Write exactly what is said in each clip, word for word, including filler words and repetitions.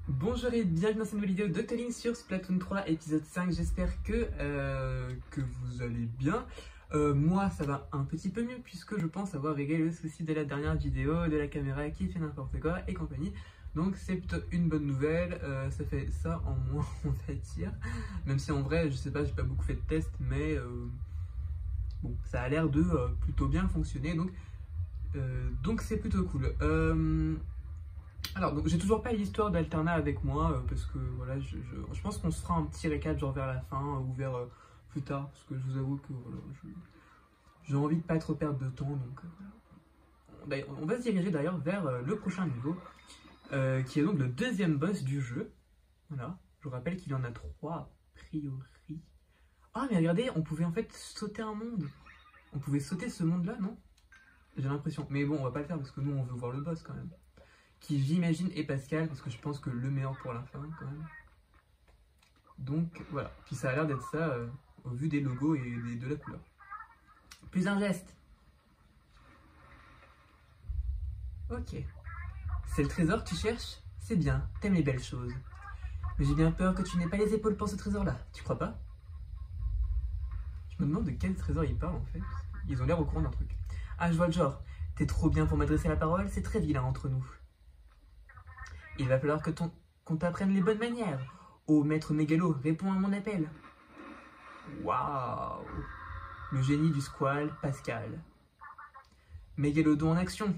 Bonjour et bienvenue dans cette nouvelle vidéo d'Octoling sur Splatoon trois épisode cinq. J'espère que, euh, que vous allez bien. Euh, moi ça va un petit peu mieux puisque je pense avoir réglé le souci de la dernière vidéo, de la caméra qui fait n'importe quoi et compagnie. Donc c'est plutôt une bonne nouvelle, euh, ça fait ça en moins on va dire. Même si en vrai je sais pas, j'ai pas beaucoup fait de tests mais euh, bon ça a l'air de euh, plutôt bien fonctionner donc euh, donc c'est plutôt cool. Euh, Alors, donc j'ai toujours pas l'histoire d'Alterna avec moi euh, parce que voilà, je, je, je pense qu'on se fera un petit récap genre vers la fin euh, ou vers euh, plus tard parce que je vous avoue que voilà, j'ai envie de pas trop perdre de temps donc euh, voilà. On, on va se diriger d'ailleurs vers euh, le prochain niveau euh, qui est donc le deuxième boss du jeu. Voilà, je vous rappelle qu'il y en a trois a priori. Ah, mais regardez, on pouvait en fait sauter un monde. On pouvait sauter ce monde là, non? J'ai l'impression. Mais bon, on va pas le faire parce que nous on veut voir le boss quand même. Qui j'imagine est Pascal, parce que je pense que le meilleur pour la fin quand même. Donc voilà, puis ça a l'air d'être ça euh, au vu des logos et des, de la couleur. Plus un geste. Ok. C'est le trésor que tu cherches? C'est bien, t'aimes les belles choses. Mais j'ai bien peur que tu n'aies pas les épaules pour ce trésor-là, tu crois pas? Je me demande de quel trésor ils parlent en fait. Ils ont l'air au courant d'un truc. Ah, je vois le genre. T'es trop bien pour m'adresser la parole, c'est très vilain entre nous. Il va falloir que ton qu'on t'apprenne les bonnes manières. Oh, maître Mégalo, réponds à mon appel. Waouh! Le génie du squal, Pascal. Mégalodon en action.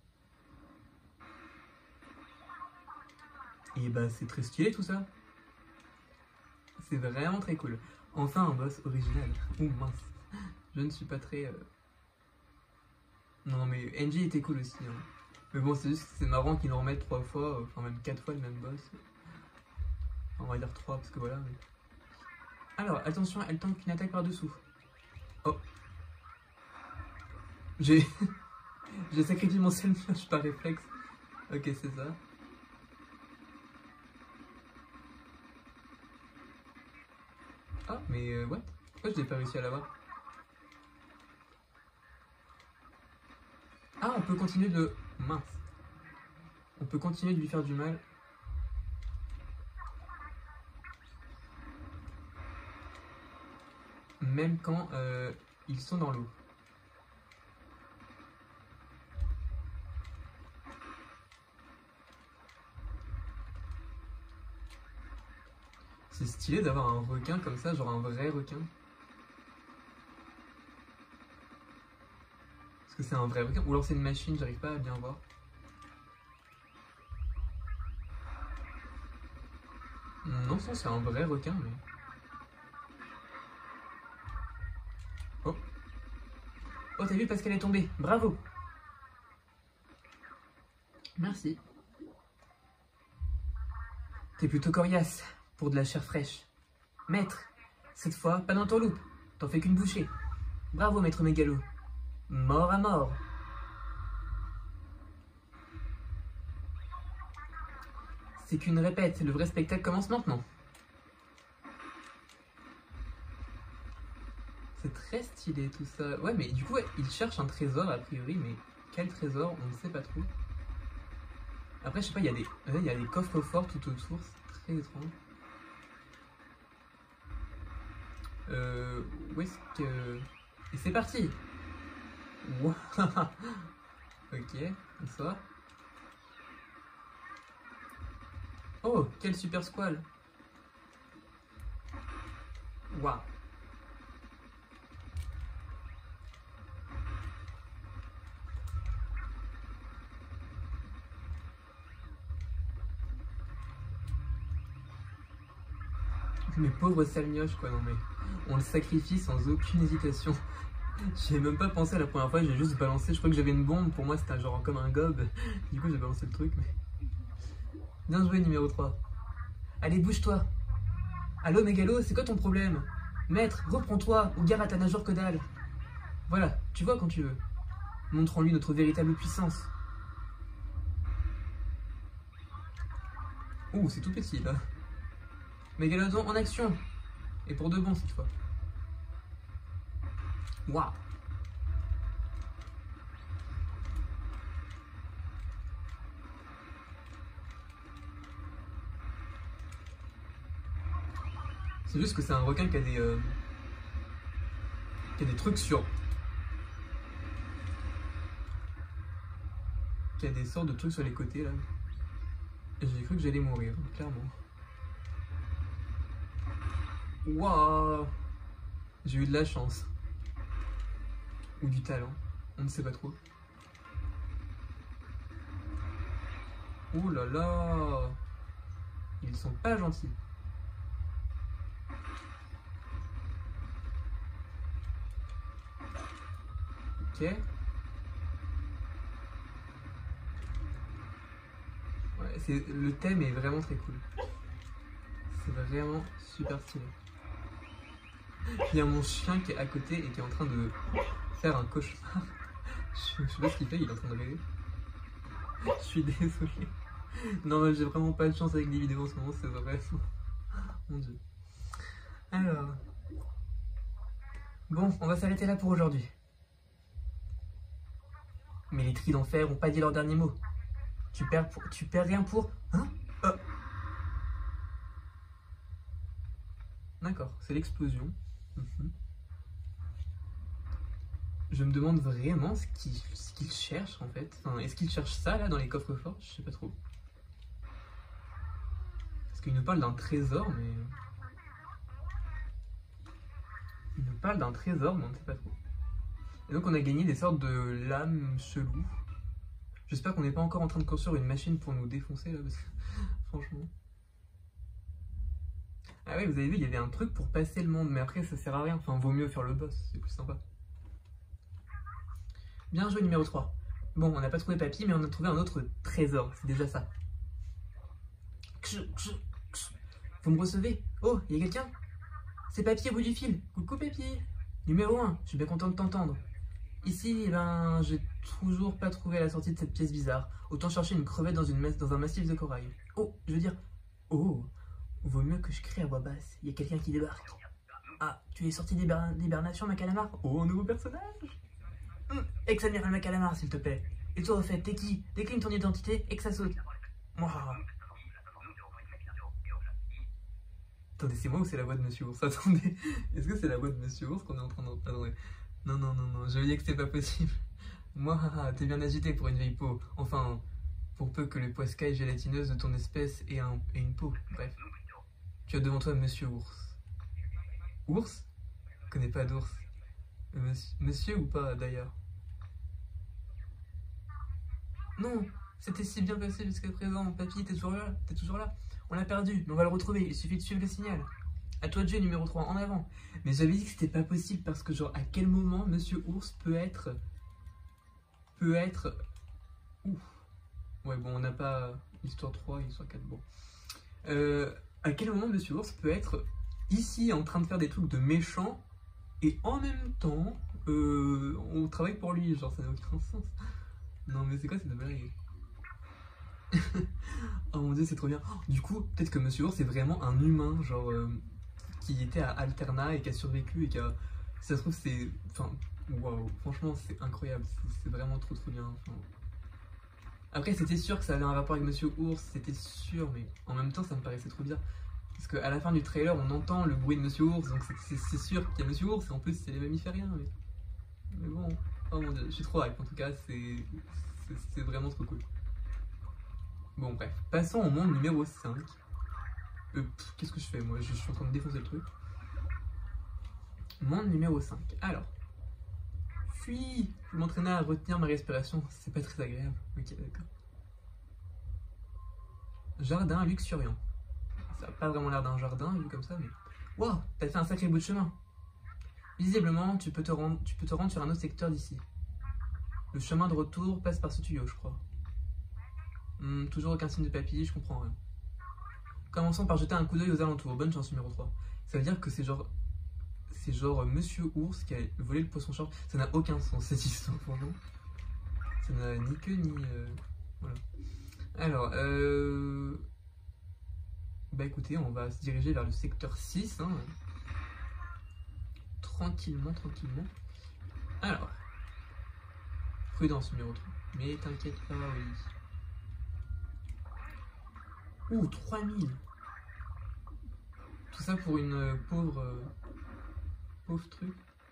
Et bah, c'est très stylé tout ça. C'est vraiment très cool. Enfin, un boss original. Ouh, mince. Je ne suis pas très... Euh... Non, mais N G était cool aussi. Hein. Mais bon, c'est juste que c'est marrant qu'ils nous remettent trois fois, enfin même quatre fois le même boss. On va dire trois parce que voilà. Mais... Alors, attention, elle tente une attaque par-dessous. Oh. J'ai... J'ai sacrifié mon seul nuage par réflexe. Ok, c'est ça. Ah, mais euh, what? Pourquoi je n'ai pas réussi à l'avoir? Ah, on peut continuer de... Mince. On peut continuer de lui faire du mal. Même quand euh, ils sont dans l'eau. C'est stylé d'avoir un requin comme ça, genre un vrai requin. Est-ce que c'est un vrai requin? Ou alors c'est une machine, j'arrive pas à bien voir. Non, ça c'est un vrai requin, mais... Oh. Oh, t'as vu parce qu'elle est tombée. Bravo. Merci. T'es plutôt coriace pour de la chair fraîche. Maître, cette fois, pas dans ton loup. T'en fais qu'une bouchée. Bravo, maître Mégalo. Mort à mort. C'est qu'une répète, le vrai spectacle commence maintenant. C'est très stylé tout ça. Ouais, mais du coup, ouais, il cherche un trésor a priori, mais quel trésor, on ne sait pas trop. Après, je sais pas, il y a des, il y a des coffres forts tout autour, c'est très étrange. Euh, où est-ce que... Et c'est parti. Wow. Ok, bonsoir. Oh, quel super squal. Waouh. Mais pauvre Salmioche quoi, non mais... On le sacrifie sans aucune hésitation. J'y ai même pas pensé la première fois, j'ai juste balancé, je crois que j'avais une bombe, pour moi c'était genre comme un gob. Du coup j'ai balancé le truc, mais... Bien joué numéro trois. Allez, bouge-toi. Allô Mégalo, c'est quoi ton problème? Maître, reprends-toi, ou gare à ta nageure caudale. Voilà, tu vois quand tu veux. Montrons-lui notre véritable puissance. Ouh, c'est tout petit là. Mégalodon en action. Et pour de bon cette fois. Waouh. C'est juste que c'est un requin qui a des... Euh, qui a des trucs sur... Qui a des sortes de trucs sur les côtés, là. Et j'ai cru que j'allais mourir, clairement. Waouh! J'ai eu de la chance. Ou du talent, on ne sait pas trop. Oh là là! Ils sont pas gentils. Ok. Ouais, c'est, le thème est vraiment très cool. C'est vraiment super stylé. Il y a mon chien qui est à côté et qui est en train de faire un cauchemar. Je, je sais pas ce qu'il fait, il est en train de rêver. Je suis désolé. Non mais j'ai vraiment pas de chance avec les vidéos en ce moment, c'est vrai. Mon dieu. Alors. Bon, on va s'arrêter là pour aujourd'hui. Mais les tris d'enfer ont pas dit leur dernier mot. Tu perds, pour... tu perds rien pour... Hein euh... D'accord, c'est l'explosion. Mmh. Je me demande vraiment ce qu'ils ce qu'ils cherchent en fait. Enfin, est-ce qu'ils cherchent ça là dans les coffres forts? Je sais pas trop. Parce qu'ils nous parlent d'un trésor, mais... Ils nous parlent d'un trésor, mais on ne sait pas trop. Et donc on a gagné des sortes de lames cheloues. J'espère qu'on n'est pas encore en train de construire une machine pour nous défoncer là, parce que franchement... Ah ouais, vous avez vu, il y avait un truc pour passer le monde, mais après ça sert à rien. Enfin, vaut mieux faire le boss, c'est plus sympa. Bien joué numéro trois. Bon, on n'a pas trouvé Papy, mais on a trouvé un autre trésor, c'est déjà ça. Vous me recevez? Oh, il y a quelqu'un? C'est Papy au bout du fil. Coucou Papy. Numéro un, je suis bien content de t'entendre. Ici, eh ben, j'ai toujours pas trouvé la sortie de cette pièce bizarre. Autant chercher une crevette dans, une dans un massif de corail. Oh, je veux dire... Oh, vaut mieux que je crie à voix basse. Il y a quelqu'un qui débarque. Ah, tu es sorti d'hibernation, ma calamar? Oh, un nouveau personnage. hum, Ex-amiral ma calamar, s'il te plaît. Et toi, au fait, t'es qui? Décline ton identité et que ça saute. Moi. Attendez, c'est moi ou c'est la voix de Monsieur Ours? Attendez, est-ce que c'est la voix de Monsieur Ours qu'on est en train d'entendre? Non, non, non, non, je dis que c'est pas possible. Moi, t'es bien agité pour une vieille peau. Enfin, pour peu que les poiscailles gélatineuses de ton espèce aient, un, aient une peau. Bref. Tu as devant toi Monsieur Ours. Ours? Je connais pas d'ours. Monsieur, monsieur ou pas, d'ailleurs? Non, c'était si bien passé jusqu'à présent. Papy, t'es toujours là, t'es toujours là. On l'a perdu, mais on va le retrouver. Il suffit de suivre le signal. À toi de jouer, numéro trois, en avant. Mais j'avais dit que c'était pas possible parce que, genre, à quel moment Monsieur Ours peut être... Peut être... Ouf. Ouais, bon, on n'a pas histoire trois, histoire quatre, bon. Euh, à quel moment Monsieur Ours peut être ici en train de faire des trucs de méchant et en même temps, euh, on travaille pour lui, genre, ça n'a aucun sens. Non, mais c'est quoi cette blague? Oh mon dieu, c'est trop bien. Du coup, peut-être que Monsieur Ours est vraiment un humain, genre... Euh, qui était à Alterna et qui a survécu et qui a... Si ça se trouve, c'est... Enfin, waouh, franchement, c'est incroyable. C'est vraiment trop trop bien. Enfin... Après, c'était sûr que ça avait un rapport avec Monsieur Ours, c'était sûr, mais en même temps, ça me paraissait trop bizarre. Parce qu'à la fin du trailer, on entend le bruit de Monsieur Ours, donc c'est sûr qu'il y a Monsieur Ours, et en plus, c'est les mammifères, mais... Mais bon, oh mon dieu, je suis trop hype, en tout cas, c'est vraiment trop cool. Bon, bref, passons au monde numéro cinq. Euh, Qu'est-ce que je fais moi? Je suis en train de défoncer le truc. Monde numéro cinq. Alors. Fuis. Je m'entraînais à retenir ma respiration. C'est pas très agréable. Ok, d'accord. Jardin luxuriant. Ça n'a pas vraiment l'air d'un jardin vu comme ça, mais... Wow, t'as fait un sacré bout de chemin. Visiblement, tu peux te rendre, tu peux te rendre sur un autre secteur d'ici. Le chemin de retour passe par ce tuyau, je crois. Hmm, toujours aucun signe de papy, je comprends rien. Commençons par jeter un coup d'œil aux alentours. Bonne chance, numéro trois. Ça veut dire que c'est genre... C'est genre Monsieur Ours qui a volé le poisson charge. Ça n'a aucun sens, cette histoire, franchement. Ça n'a ni queue, ni... Euh... Voilà. Alors, euh... Bah écoutez, on va se diriger vers le secteur six. Hein. Tranquillement, tranquillement. Alors... Prudence, numéro trois. Mais t'inquiète pas, oui. Ouh, trois mille. Tout ça pour une euh, pauvre... Euh, pauvre truc.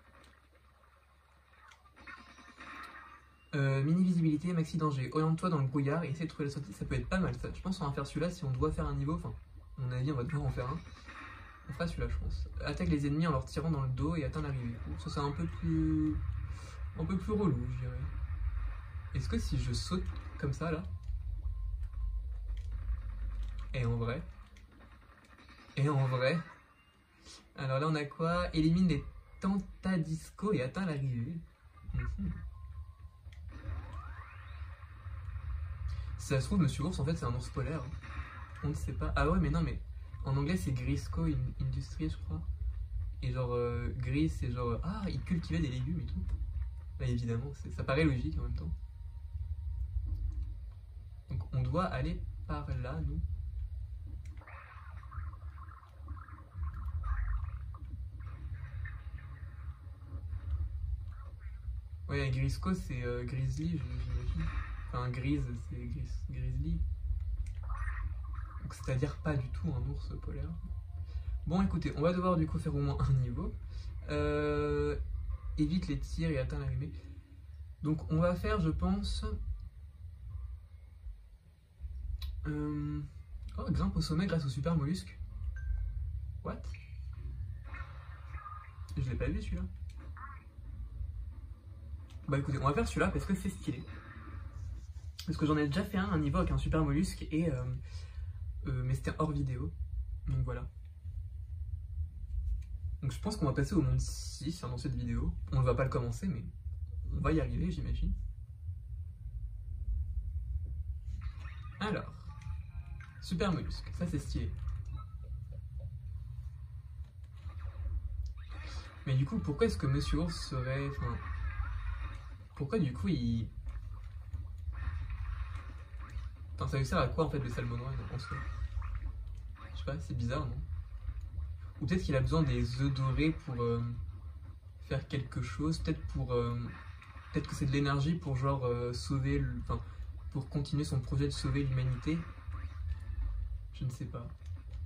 Euh, mini visibilité, maxi danger. Oriente-toi dans le brouillard et essaie de trouver la sortie. Ça peut être pas mal ça. Je pense qu'on va faire celui-là si on doit faire un niveau. Enfin, à mon avis, on va devoir en faire un. On fera celui-là, je pense. Attaque les ennemis en leur tirant dans le dos et atteint l'arrivée. Ça, c'est un peu plus... un peu plus relou, je dirais. Est-ce que si je saute comme ça, là... Et en vrai... Et en vrai... Alors là, on a quoi? Élimine les tentadiscos et atteint l'arrivée. Mmh. Si ça se trouve, Monsieur Ours, en fait, c'est un ours polaire. On ne sait pas. Ah ouais, mais non, mais... En anglais, c'est Grisco Industries, je crois. Et genre, euh, Gris, c'est genre... Ah, il cultivait des légumes et tout. Bah évidemment, ça paraît logique en même temps. Donc on doit aller par là, nous. Ouais, Grisco, c'est euh, Grizzly, j'imagine. Enfin, Grise, c'est gris, Grizzly. Donc c'est-à-dire pas du tout un ours polaire. Bon, écoutez, on va devoir du coup faire au moins un niveau. Euh, évite les tirs et atteint l'arrivée. Donc on va faire, je pense... Euh... Oh, grimpe au sommet grâce au super mollusque. What? Je l'ai pas vu celui-là. Bah écoutez, on va faire celui-là parce que c'est stylé. Parce que j'en ai déjà fait un, un niveau avec un super mollusque, et euh, euh, mais c'était hors vidéo. Donc voilà. Donc je pense qu'on va passer au monde six dans cette vidéo. On ne va pas le commencer, mais on va y arriver, j'imagine. Alors, super mollusque, ça c'est stylé. Mais du coup, pourquoi est-ce que Monsieur Ours serait... Enfin, pourquoi du coup il... Enfin, ça lui sert à quoi en fait le salmon noir en soi? Je sais pas, c'est bizarre, non? Ou peut-être qu'il a besoin des œufs dorés pour euh, faire quelque chose. Peut-être pour... Euh, peut-être que c'est de l'énergie pour genre euh, sauver... Le, enfin, pour continuer son projet de sauver l'humanité. Je ne sais pas.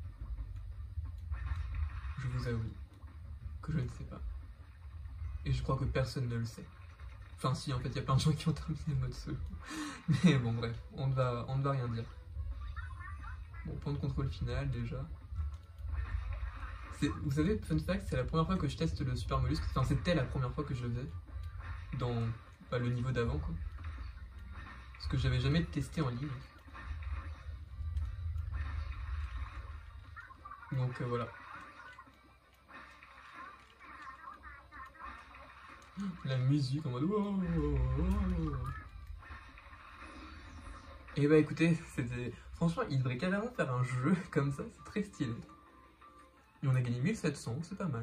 Je vous avoue que je ne sais pas. Et je crois que personne ne le sait. Enfin si, en fait, il y a plein de gens qui ont terminé le mode solo. Mais bon, bref, on ne va, on ne va rien dire. Bon, point de contrôle final, déjà. Vous savez, fun fact, c'est la première fois que je teste le super mollusque. Enfin, c'était la première fois que je le faisais. Dans bah, le niveau d'avant, quoi. Parce que j'avais jamais testé en ligne. Donc, euh, voilà. La musique en mode... Et bah écoutez, c'était... Franchement, il devrait carrément faire un jeu comme ça, c'est très stylé. Et on a gagné mille sept cents, c'est pas mal.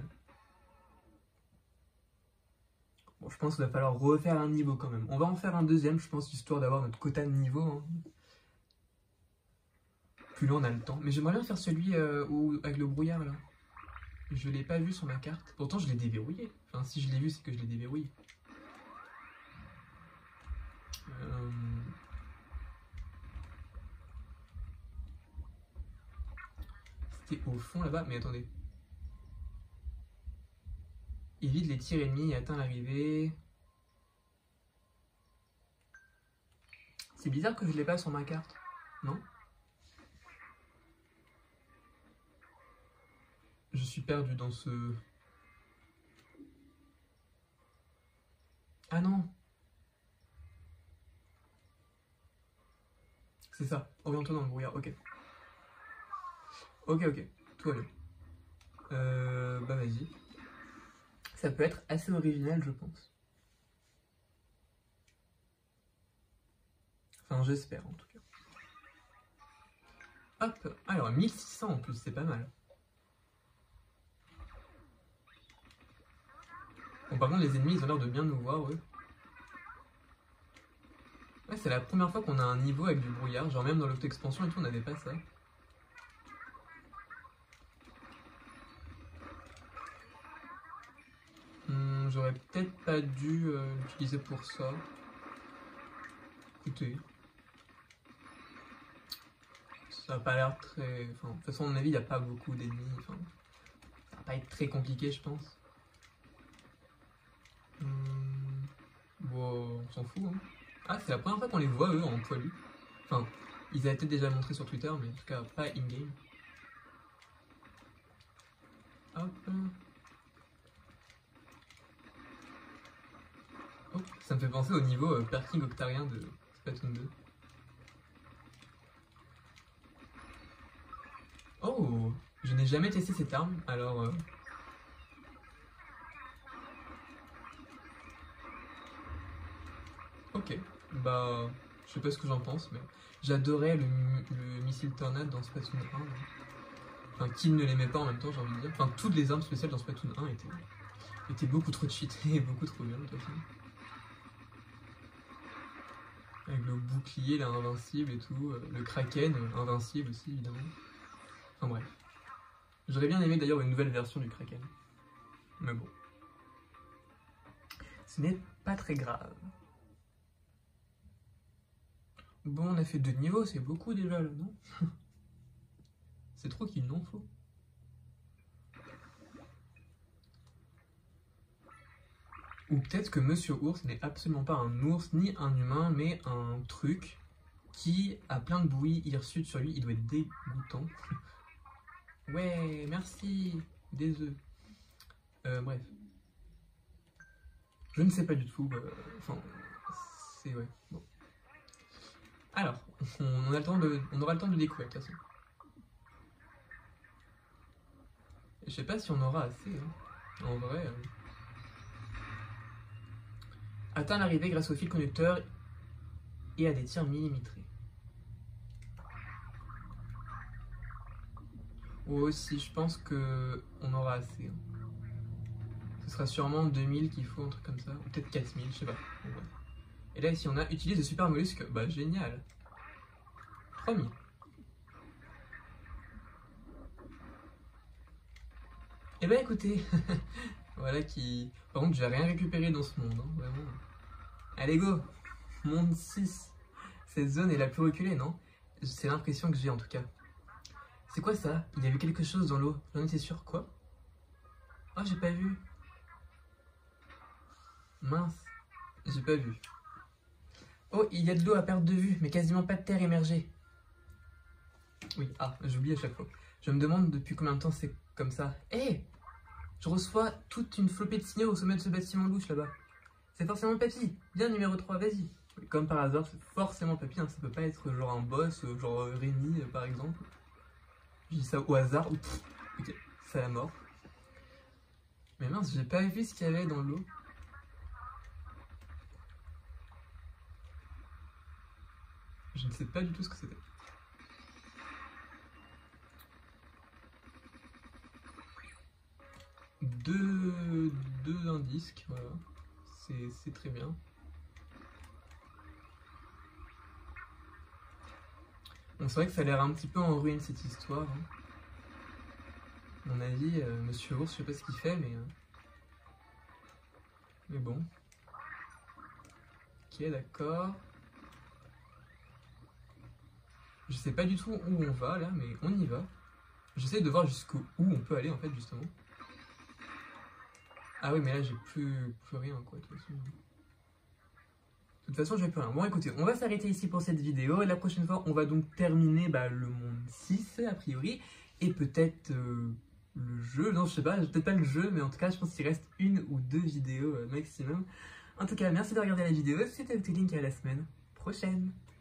Bon, je pense qu'il va falloir refaire un niveau quand même. On va en faire un deuxième, je pense, histoire d'avoir notre quota de niveau. Hein. Puis là, on a le temps. Mais j'aimerais bien faire celui euh, où, avec le brouillard, là. Je l'ai pas vu sur ma carte. Pourtant, je l'ai déverrouillé. Enfin, si je l'ai vu, c'est que je l'ai déverrouillé. Euh... C'était au fond, là-bas. Mais attendez. Évite les tirs ennemis et atteint l'arrivée. C'est bizarre que je l'ai pas sur ma carte. Non? Je suis perdu dans ce... Ah non! C'est ça, oriente-toi dans le brouillard, ok. Ok, ok, tout va bien. Euh, bah vas-y. Ça peut être assez original, je pense. Enfin, j'espère en tout cas. Hop, alors mille six cents en plus, c'est pas mal. Bon, par contre, les ennemis, ils ont l'air de bien nous voir, eux. Ouais, c'est la première fois qu'on a un niveau avec du brouillard. Genre, même dans l'auto-expansion et tout, on n'avait pas ça. Hmm, J'aurais peut-être pas dû euh, l'utiliser pour ça. Écoutez. Ça n'a pas l'air très... Enfin, de toute façon, à mon avis, il n'y a pas beaucoup d'ennemis. Enfin, pas être très compliqué, je pense. Hum... Bon, on s'en fout. Hein. Ah, c'est la première fois qu'on les voit, eux, en poilu. Enfin, ils avaient peut-être déjà montré sur Twitter, mais en tout cas, pas in-game. Hop. Oh, ça me fait penser au niveau euh, perking octarien de Splatoon deux. Oh, je n'ai jamais testé cette arme, alors... Euh... Ok, bah... Je sais pas ce que j'en pense, mais... J'adorais le, le missile tornade dans Splatoon un. Hein. Enfin, qui ne l'aimait pas en même temps, j'ai envie de dire. Enfin, toutes les armes spéciales dans Splatoon un étaient, étaient beaucoup trop cheatées et beaucoup trop bien, de toute façon. Avec le bouclier, là, invincible et tout. Le Kraken, invincible aussi, évidemment. Enfin bref. J'aurais bien aimé d'ailleurs une nouvelle version du Kraken. Mais bon. Ce n'est pas très grave. Bon, on a fait deux niveaux, c'est beaucoup déjà là, non? C'est trop qu'il n'en faut. Ou peut-être que Monsieur Ours n'est absolument pas un ours ni un humain, mais un truc qui a plein de bouillie hirsute sur lui. Il doit être dégoûtant. Ouais, merci. Des œufs. Euh, bref. Je ne sais pas du tout. Euh, enfin, c'est... ouais. Bon. Alors, on, a le temps de, on aura le temps de le découvrir de toute façon. Je sais pas si on aura assez. Hein. En vrai... Euh... Atteint l'arrivée grâce au fil conducteur et à des tirs millimétrés. Ou aussi, je pense que on aura assez. Hein. Ce sera sûrement deux mille qu'il faut, un truc comme ça. Ou peut-être quatre mille, je sais pas. Ouais. Et là, ici, on a utilisé le super mollusque. Bah, génial. trois mille. Et bah, écoutez. Voilà qui... Par contre, j'ai rien récupéré dans ce monde, hein, vraiment. Allez, go! Monde six. Cette zone est la plus reculée, non? C'est l'impression que j'ai, en tout cas. C'est quoi ça? Il y avait quelque chose dans l'eau. J'en étais sûr. Quoi? Oh, j'ai pas vu. Mince. J'ai pas vu. Oh, il y a de l'eau à perte de vue, mais quasiment pas de terre émergée. Oui, ah, j'oublie à chaque fois. Je me demande depuis combien de temps c'est comme ça. Hé hey, je reçois toute une flopée de signaux au sommet de ce bâtiment louche là-bas. C'est forcément Papy. Bien numéro trois, vas-y. Comme par hasard, c'est forcément Papy. Hein. Ça peut pas être genre un boss, genre Rémi par exemple. Je dis ça au hasard. Pff, ok, c'est la mort. Mais mince, j'ai pas vu ce qu'il y avait dans l'eau. Je ne sais pas du tout ce que c'était. Deux, deux indices, voilà. C'est très bien. Bon, c'est vrai que ça a l'air un petit peu en ruine cette histoire. Hein. À mon avis, euh, Monsieur Ours, je sais pas ce qu'il fait, mais... Euh... Mais bon. Ok, d'accord. Je sais pas du tout où on va là, mais on y va. J'essaie de voir jusqu'où on peut aller en fait, justement. Ah oui, mais là j'ai plus, plus rien quoi, de toute façon. De toute façon, je vais plus rien. Bon, écoutez, on va s'arrêter ici pour cette vidéo. La prochaine fois, on va donc terminer bah, le monde six, a priori. Et peut-être euh, le jeu. Non, je sais pas, peut-être pas le jeu, mais en tout cas, je pense qu'il reste une ou deux vidéos euh, maximum. En tout cas, merci de regarder la vidéo. C'était Octolink et à la semaine prochaine.